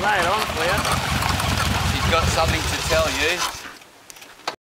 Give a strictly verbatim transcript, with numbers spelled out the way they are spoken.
Lay it on for you. She's got something to tell you.